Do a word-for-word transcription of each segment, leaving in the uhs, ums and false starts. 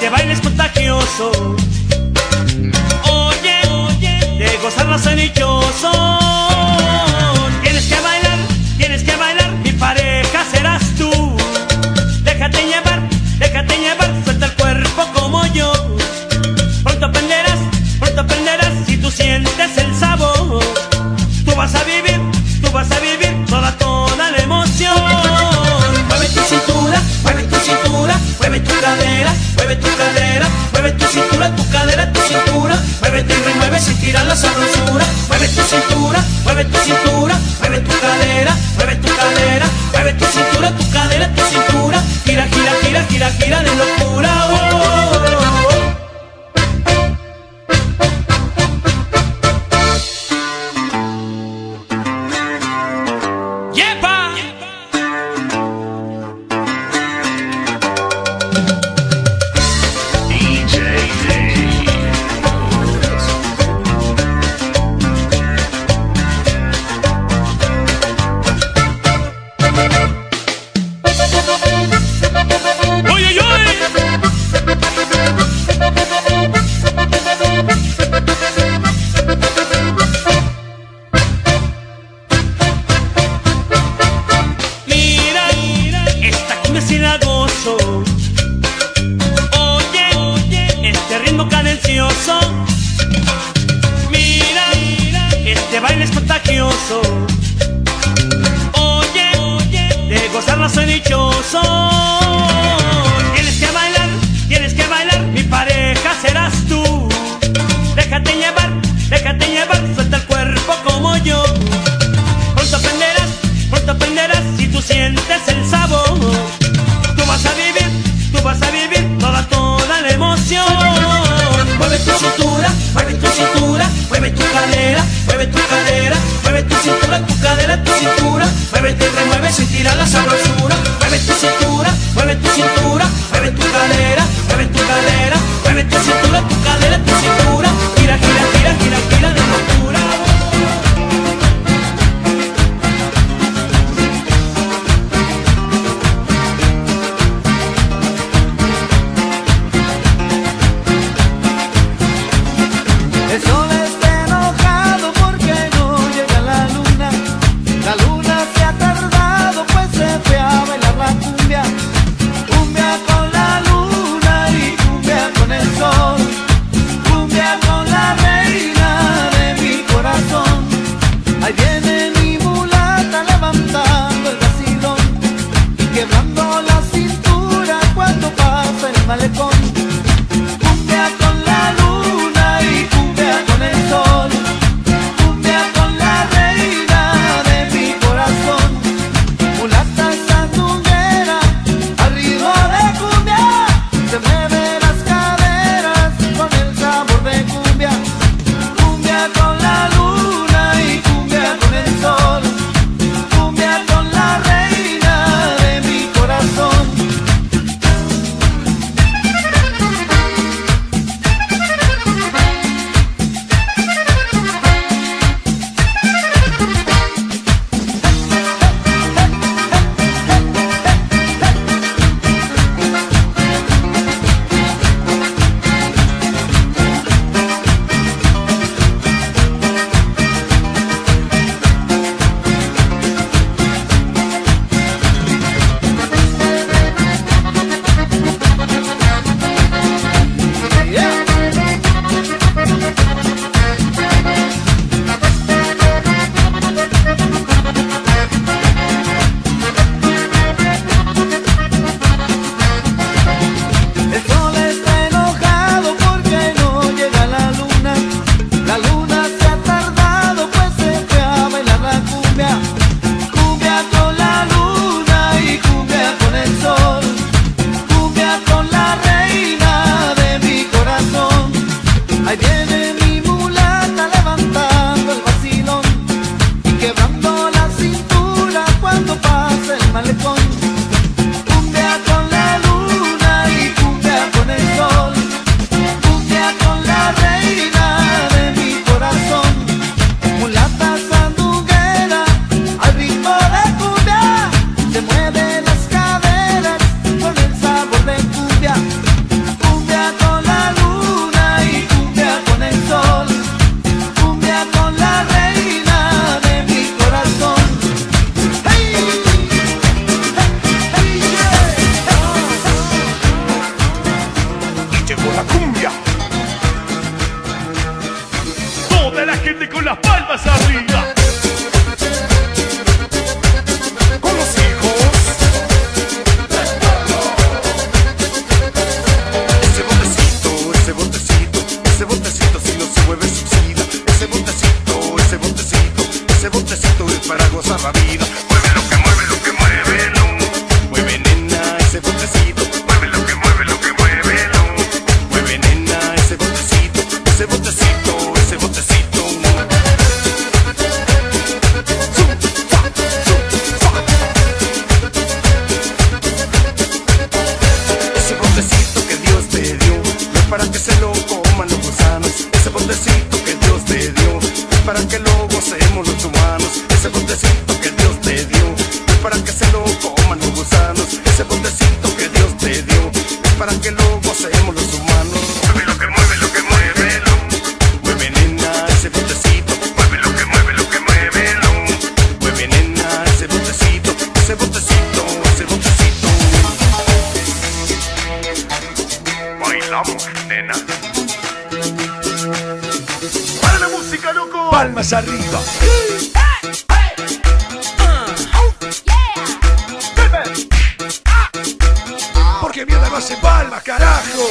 Este baile es contagioso. Oye, oye, de gozarla soy dichoso. Tienes que bailar, tienes que bailar, mi pareja serás tú. Déjate llevar, déjate llevar, suelta el cuerpo como yo. Pronto aprenderás, pronto aprenderás si tú sientes el sabor. Tú vas a vivir, tú vas a vivir toda, toda la emoción. Mueve tu cintura, mueve tu cintura, mueve tu cadera, mueve tu cadera, mueve tu cintura, tu cadera, tu cintura. Muévete y remueve sin tirar la sabrosura. Mueve tu cintura, mueve tu cintura, mueve tu cadera, mueve tu cadera, mueve tu cintura, tu cadera, tu cintura. Gira, gira, gira, gira, gira de locura. Oh, oh, oh, oh. Oye, oye, este ritmo cadencioso. Mira, mira, este baile es contagioso. Oye, oye, de gozarla soy dichoso. Tienes que bailar, tienes que bailar, mi pareja serás tú. Déjate llevar, déjate llevar, suelta el cuerpo como yo. Pronto aprenderás, pronto aprenderás si tú sientes el sabor. Tú vas a vivir, tú vas a vivir toda, toda la emoción. Mueve tu cintura, mueve tu cintura, mueve tu cadera, mueve tu cadera, mueve tu cintura, tu cadera, tu cintura. Muévete y remueve sin tirar la sabrosura. Mueve tu cintura, mueve tu cintura, mueve tu cadera, mueve tu cadera, mueve tu cintura, tu cadera, tu cintura. Gira, gira, gira, gira, gira de locura. El sol está enojado porque no llega la luna. La luna se ha tardado pues se fue a bailar la cumbia. Cumbia bailamos, nena. ¡Para la música, loco! Palmas arriba. Hey, hey. Uh. Oh, yeah. Porque mierda no hace palmas, carajo.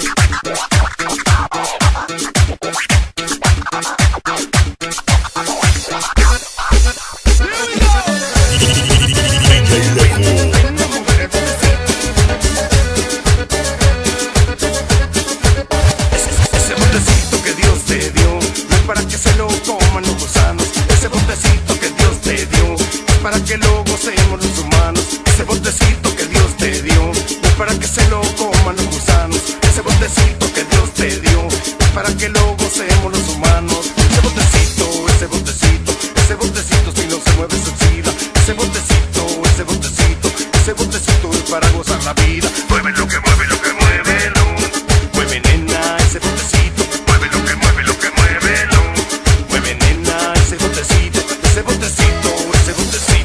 Para que lo gocemos los humanos, ese botecito que Dios te dio, no es para que se lo coman los gusanos, ese botecito que Dios te dio, es para que lo gocemos los humanos, ese botecito, ese botecito, ese botecito si no se mueve se oxida, ese botecito, ese botecito, ese botecito es para gozar la vida, mueve lo que mueve, lo que mueve, no, mueve nena, ese botecito, mueve lo que mueve, lo que mueve, no, mueve nena, ese botecito, ese botecito, ese botecito.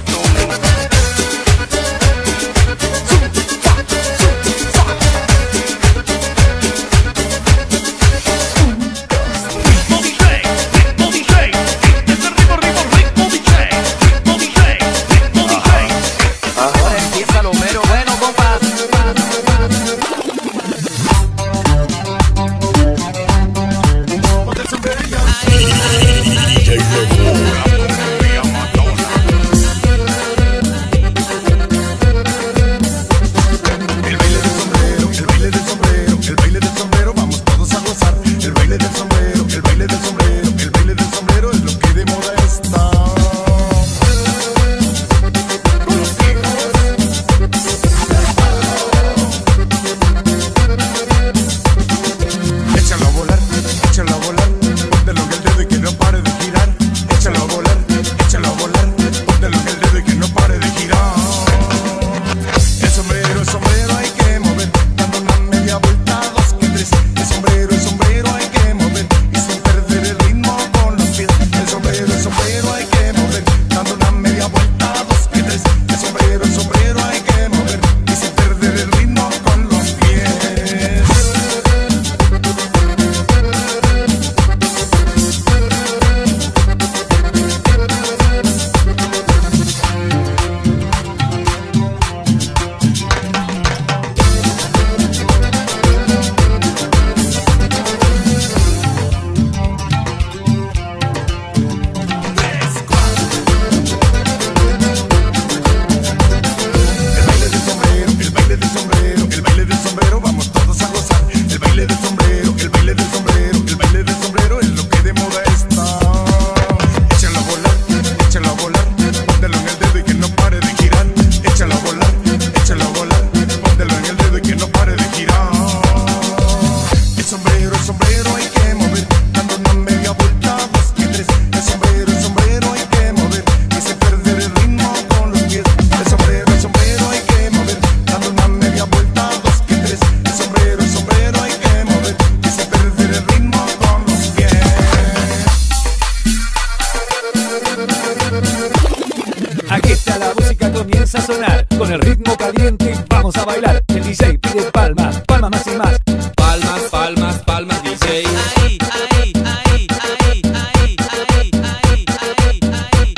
Aquí está la música, comienza a sonar. Con el ritmo caliente vamos a bailar. El D J pide palmas, palmas más y más. Palmas, palmas, palmas, D J. Ahí, ahí, ahí, ahí, ahí, ahí, ahí, ahí, ahí,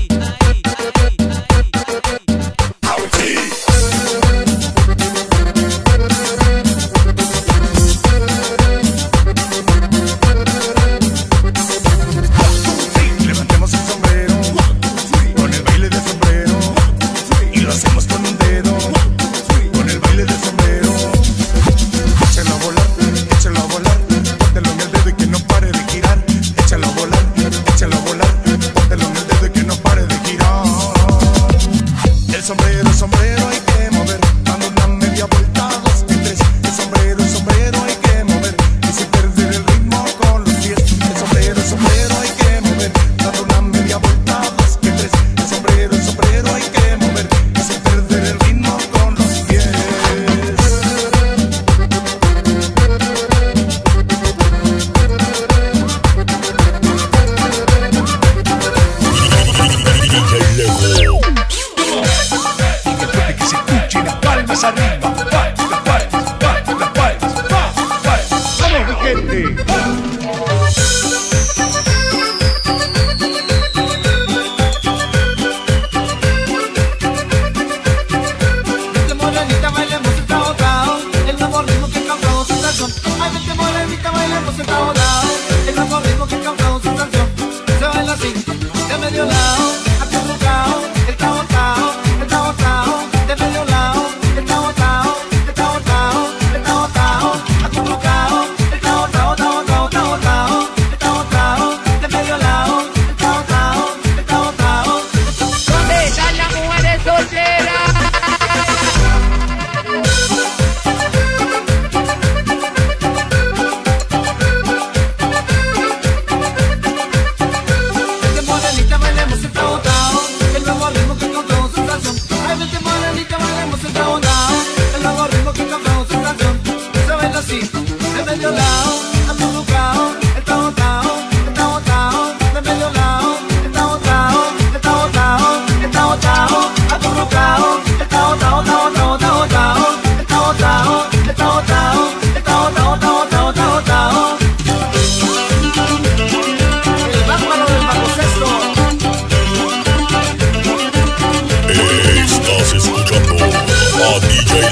Levantemos el sombrero con el baile del sombrero y lo hacemos con un dedo con el baile del sombrero.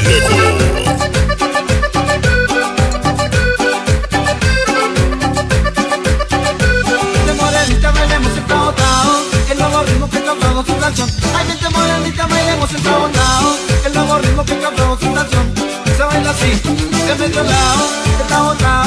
De morenita bailemos embotado, el nuevo ritmo que causamos su canción. Ay, vente morenita bailemos embotado, el nuevo ritmo que causamos su canción. Se baila así, de medio lado, de lado, lado.